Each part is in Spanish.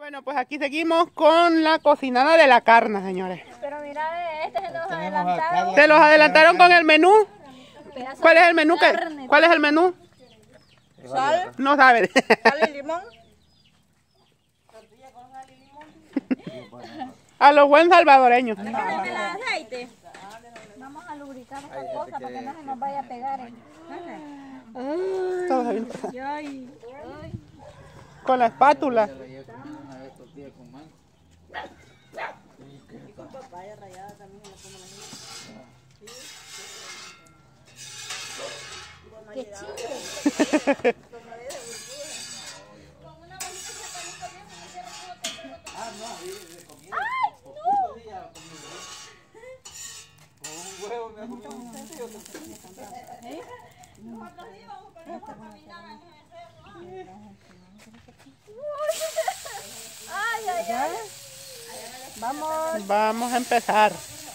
Bueno, pues aquí seguimos con la cocinada de la carne, señores. Pero mira, este se los adelantaron. ¿Se los adelantaron con el menú? ¿Cuál es el menú? ¿Cuál es el menú? Sal. No sabe. Sal y limón. Tortilla con sal y limón. A los buen salvadoreños. El aceite. Vamos a lubricar esta cosa para que no se nos vaya a pegar. Todo bien. Con la espátula. ¡Qué chile! Vamos a empezar.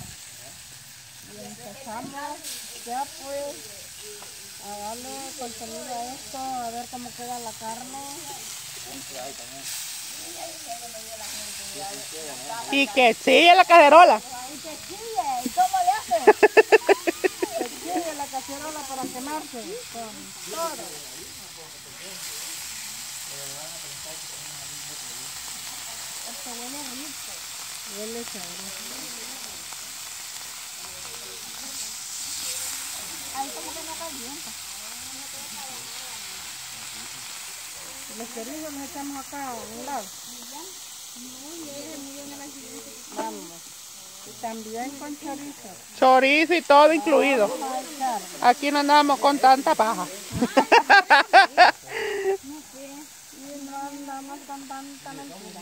Empezamos ya pues a darle contenido a esto, a ver cómo queda la carne. Y que chille la cacerola. Y que chille, ¿cómo le hace? Que chille la cacerola para quemarse con todo. Esto huele rico. Huele sabroso. Ahí como que no calienta. Los chorizos los echamos acá a un lado. Vamos. Y también con chorizo. Chorizo y todo incluido. Vamos a echar. Aquí no andamos con tanta paja. Y no andamos con tanta mentira.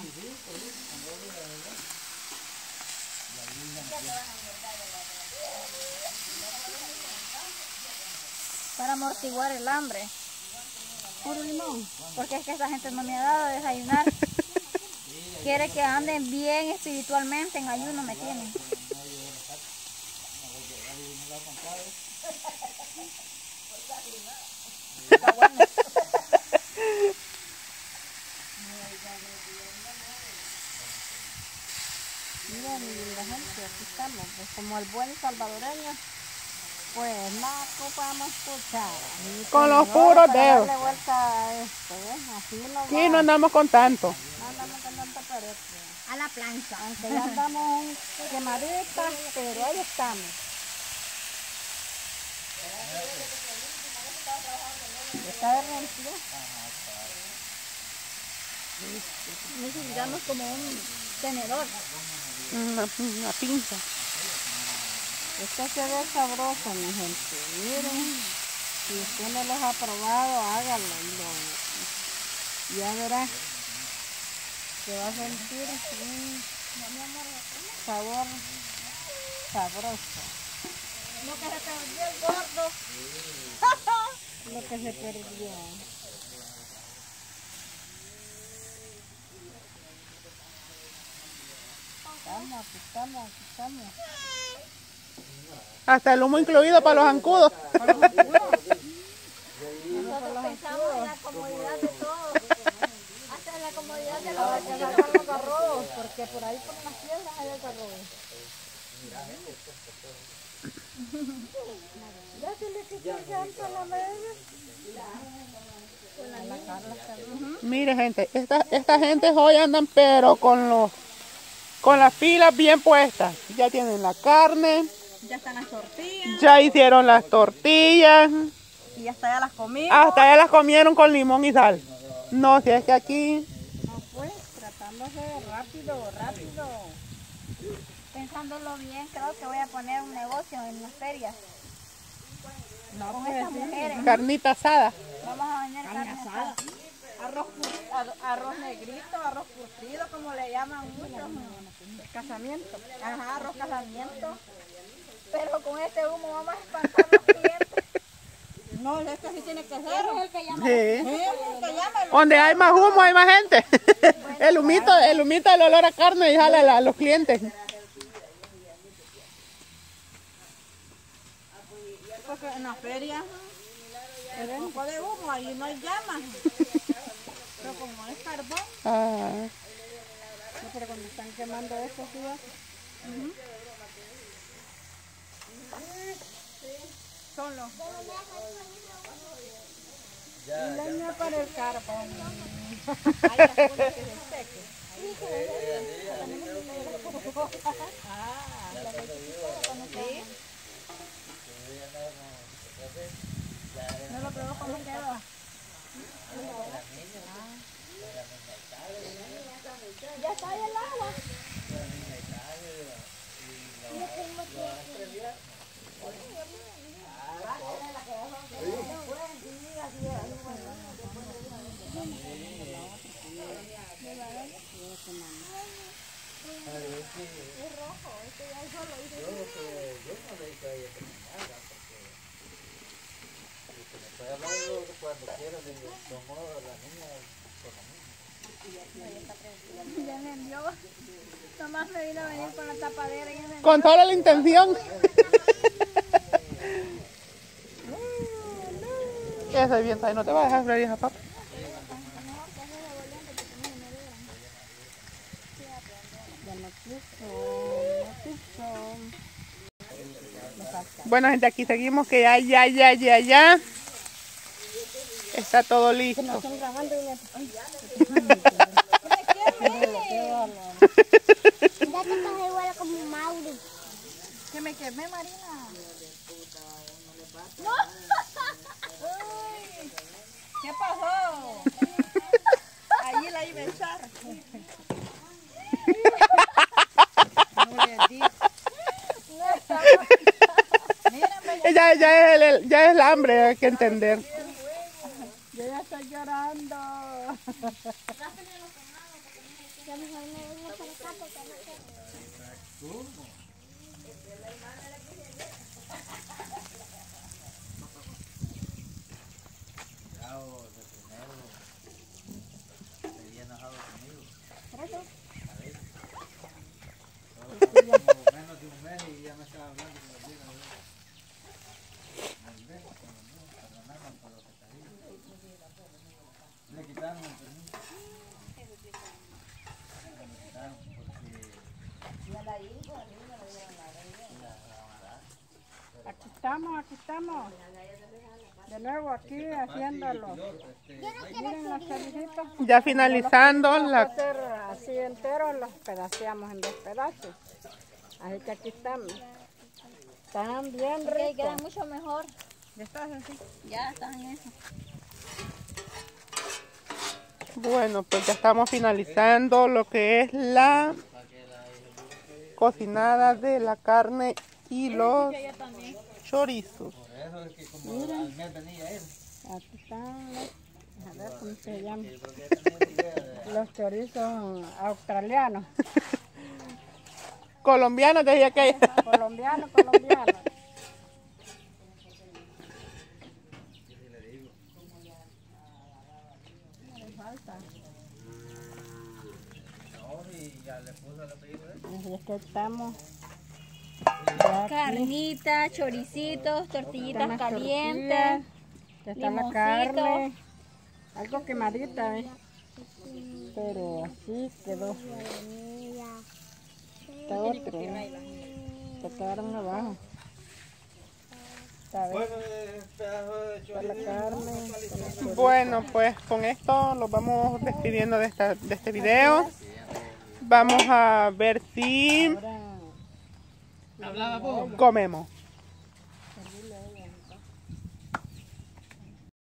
Para amortiguar el hambre. Puro limón. Porque es que esa gente no me ha dado de desayunar. Quiere que anden bien espiritualmente, en ayuno me tienen. Miren, linda gente, aquí estamos. Pues como el buen salvadoreño, pues no ocupamos cuchara. Con los puros dedos. Darle vuelta a esto, ¿ves? Así no Aquí no andamos con tanto. No andamos con tanta pared. A la plancha. Aunque ya andamos quemaditas, pero ahí estamos. ¿Está derretido? Necesitamos como un tenedor. Una pinza. Esto se ve sabroso, mi gente. Miren, si usted no los ha probado, hágalo y ya verá que va a sentir un sabor sabroso. Lo que se perdió el gordo. Lo que se perdió. Aquí estamos. Hasta el humo incluido para los zancudos. Nosotros pensamos en la comodidad de todos. Hasta en la comodidad de Para que salgan los garrobos, porque por ahí por las piedras hay garrobos. Ya se le quitó el llanto a la media. Mire, gente, esta gente hoy andan pero con las pilas bien puestas. Ya tienen la carne, Ya están las tortillas. ya hicieron las tortillas, Y hasta ya las comimos. hasta ya las comieron con limón y sal. No, si es que aquí No, pues, tratándose rápido. Pensándolo bien, creo que voy a poner un negocio en las ferias. No, Con pues, estas sí. mujeres. carnita asada. Vamos a vender carne asada. Arroz negrito, arroz curtido, como le llaman muchos. Casamiento. Ajá, arroz casamiento. Pero con este humo vamos a espantar a los clientes. No, es que así tiene que ser. Es el que llama. Sí. Es el que llama. Donde hay más humo hay más gente. El humito, el olor a carne y jala a los clientes. Porque en la feria se ve un poco de humo, ahí no hay llamas. Pero como es carbón, Ah, No, pero cuando están quemando esto, ¿sí va? Solo. Leña para el carbón. Hay las cosas que se seque. ¿Sí? ¿No lo probó cómo quedó? Ya está ahí el agua. Ya me envió. Nomás me vino a venir con la tapadera. Y me Con toda la intención. Eso es bien, ¿sabes? No te va a dejar freír esa papa. Bueno, gente, aquí seguimos que ya está todo listo. Están grabando y Ya te estás igual como Mauro. que me quemé, Marina. ¡No! Uy, ¿qué pasó? Allí la iba a echar. No le di. Ya es el hambre, hay que entender. yo ya estoy llorando. Ya mejor me vengo para acá porque no quiero. Menos de un mes y ya me estaba hablando de los días. Perdonaron por lo que te digo. Le quitaron el permiso. Le quitaron Aquí estamos. De nuevo aquí haciéndolo. Miren los cerditos. Ya finalizando Vamos a la... hacer así enteros, los pedaceamos en 2 pedazos. Así que aquí estamos. Están bien Ok, quedan ricos. mucho mejor. ¿Ya estás así? Ya están en eso. Bueno, pues ya estamos finalizando lo que es la cocinada de la carne y los Yo también. chorizos. por eso es que como al mes venía él. Aquí están los, a ver cómo se llaman. Yo creo que ya tenía la idea de... Los chorizos australianos. Colombiano, decía que... Colombianos. Y ya le puso el apellido de él. Así es que estamos. Carnita, choricitos, tortillitas Están las calientes. tortillas, ya está la limoncito. carne. Algo quemadita, ¿eh? Pero así quedó. Está otro. Se quedaron abajo. Está bien. Bueno, pedazo de Está la chorizo. carne. Bueno, pues con esto los vamos despidiendo de este video. Vamos a ver si Ahora comemos.